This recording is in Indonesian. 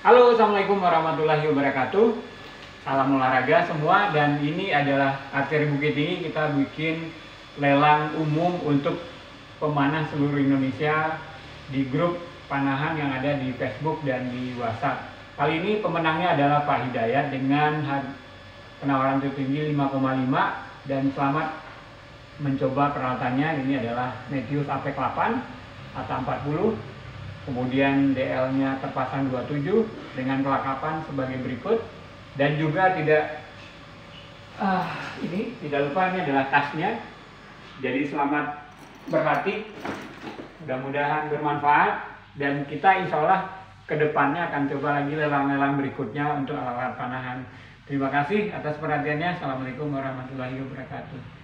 Halo, assalamualaikum warahmatullahi wabarakatuh. Salam olahraga semua, dan ini adalah Archery Bukit Tinggi. Kita bikin lelang umum untuk pemanah seluruh Indonesia di grup panahan yang ada di Facebook dan di WhatsApp. Kali ini pemenangnya adalah Pak Hidayat dengan penawaran tertinggi 5,5, dan selamat mencoba peralatannya. Ini adalah Meteus Apex 8 ATA 40. Kemudian DL-nya terpasang 27 dengan kelengkapan sebagai berikut, dan juga tidak lupa, ini adalah tasnya. Jadi selamat berlatih, mudah-mudahan bermanfaat, dan kita insya Allah kedepannya akan coba lagi lelang-lelang berikutnya untuk alat-alat panahan. Terima kasih atas perhatiannya. Assalamualaikum warahmatullahi wabarakatuh.